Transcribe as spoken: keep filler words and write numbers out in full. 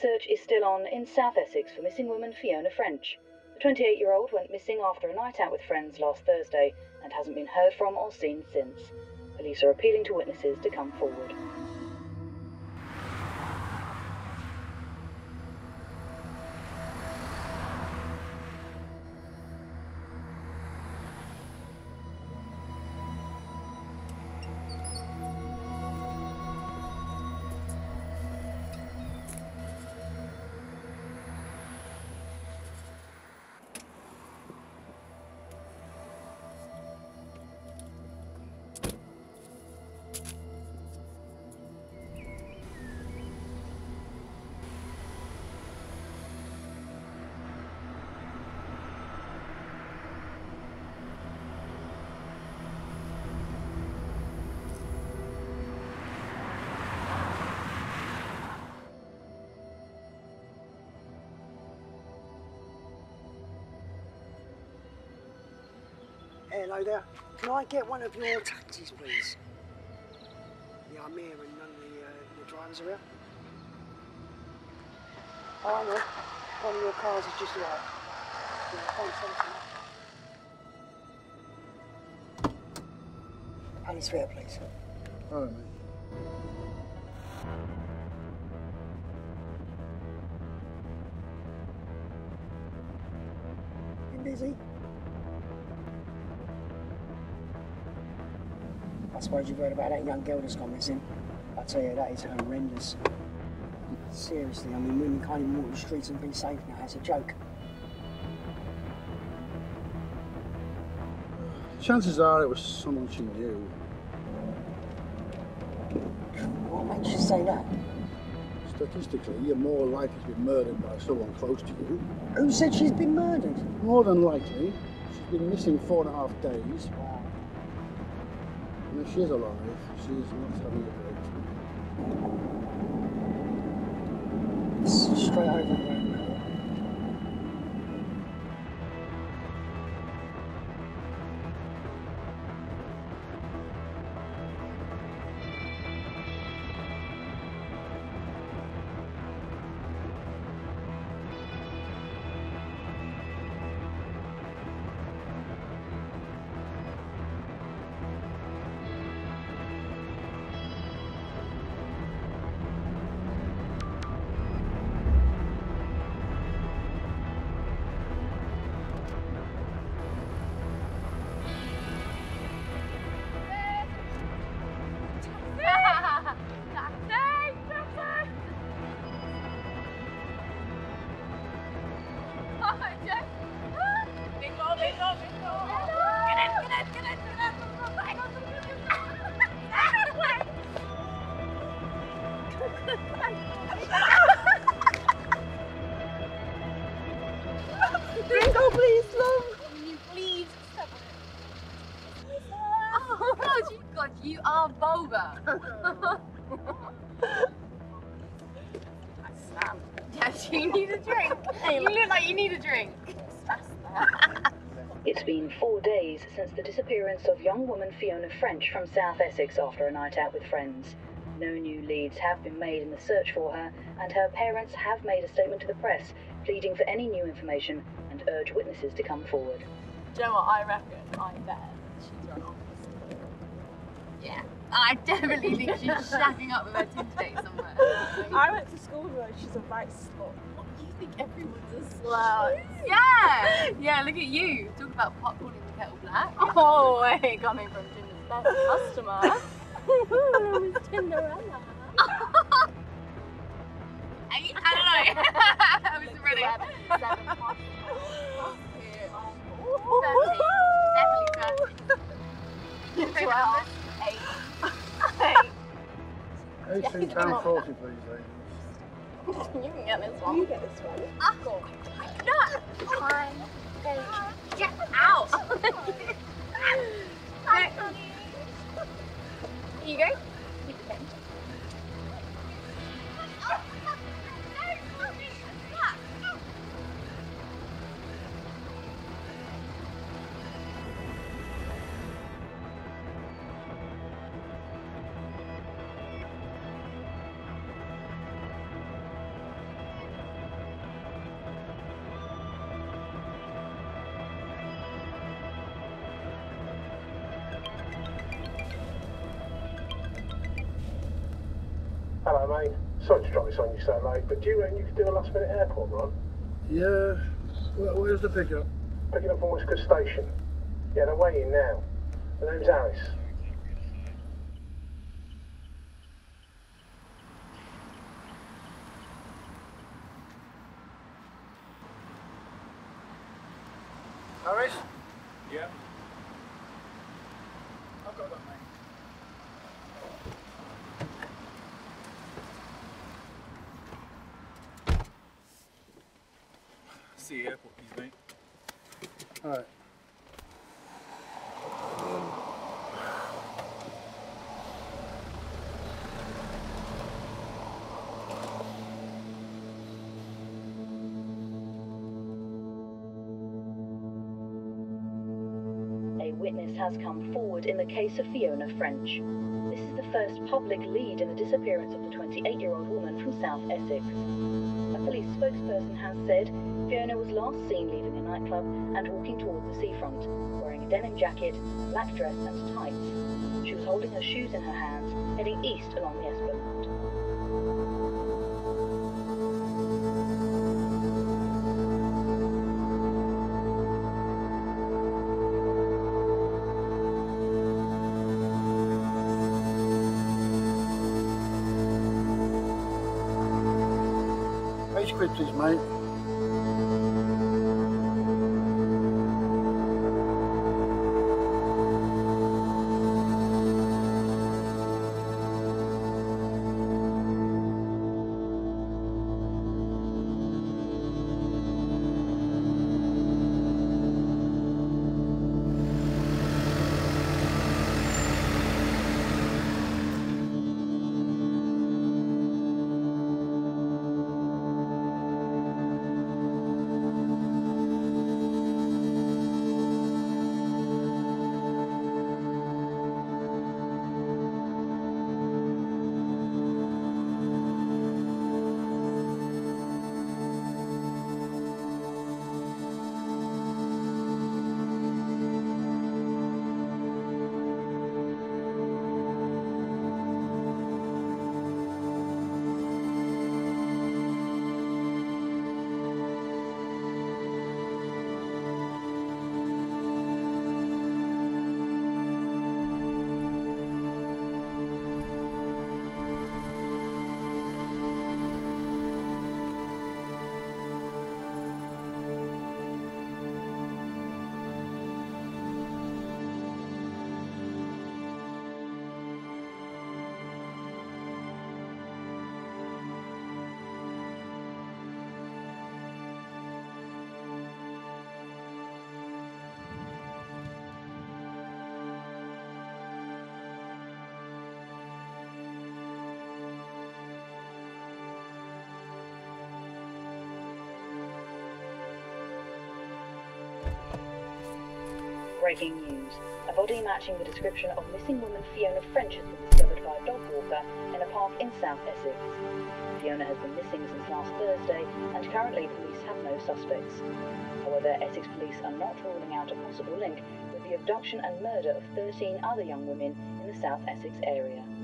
search is still on in South Essex for missing woman Fiona French. The twenty-eight-year-old went missing after a night out with friends last Thursday and hasn't been heard from or seen since. Police are appealing to witnesses to come forward. Hello there. Can I get one of your taxis, please? Yeah, I'm here and none of the, uh, the drivers are here. Oh, I know. One of your cars is just arrived. Yeah, thanks, thanks. Alice Fair, please. All right, mate. Been busy? I suppose you've heard about that young girl that's gone missing. I tell you, that is horrendous. Seriously, I mean, women can't even walk the streets and be safe now. It's a joke. Chances are it was someone she knew. What makes you say that? Statistically, you're more likely to be murdered by someone close to you. Who said she's been murdered? More than likely. She's been missing four and a half days. Wow. And if she's alive, she's not having a break. It's straight over the road. Bingo, please, love. Can you please stop it? Oh, God, you, God, you are vulgar. Sam, yes, you need a drink. You look like you need a drink. It's been four days since the disappearance of young woman Fiona French from South Essex after a night out with friends. No new leads have been made in the search for her, and her parents have made a statement to the press, pleading for any new information and urge witnesses to come forward. Do you know what I reckon? I bet she's run off. Yeah, I definitely think she's shacking up with her Tinder date somewhere. I went to school with her, she's a right slut. You think everyone's a slut? Yeah! Yeah, look at you. Talk about pot calling the kettle black. Oh, hey, coming from Tinder's best customer. Miss Tinderella. I, I don't know. I was ready. Seven, seven customers. Thirteen. Definitely thirteen. Twelve. Eight. Eight. eighteen pounds forty, please, ladies. You can get this one. You get this one. Ah, go. No. Fine. Get out. Hi, honey. Here you go. Sorry to drop this on you so late, but do you reckon you could do a last minute airport run? Yeah. Where, where's the pickup? Picking up from Westcote Station. Yeah, they're waiting now. The name's Alice. Harris? Yeah. I've got that, mate. See you airport, please, mate. Alright. A witness has come forward in the case of Fiona French. This is the first public lead in the disappearance of the twenty-eight-year-old woman from South Essex. A police spokesperson has said Fiona was last seen leaving a nightclub and walking towards the seafront, wearing a denim jacket, black dress and tights. She was holding her shoes in her hands, heading east along the Esplanade. Page quid, please, mate. Breaking news. A body matching the description of missing woman Fiona French has been discovered by a dog walker in a park in South Essex. Fiona has been missing since last Thursday, and currently police have no suspects. However, Essex police are not ruling out a possible link with the abduction and murder of thirteen other young women in the South Essex area.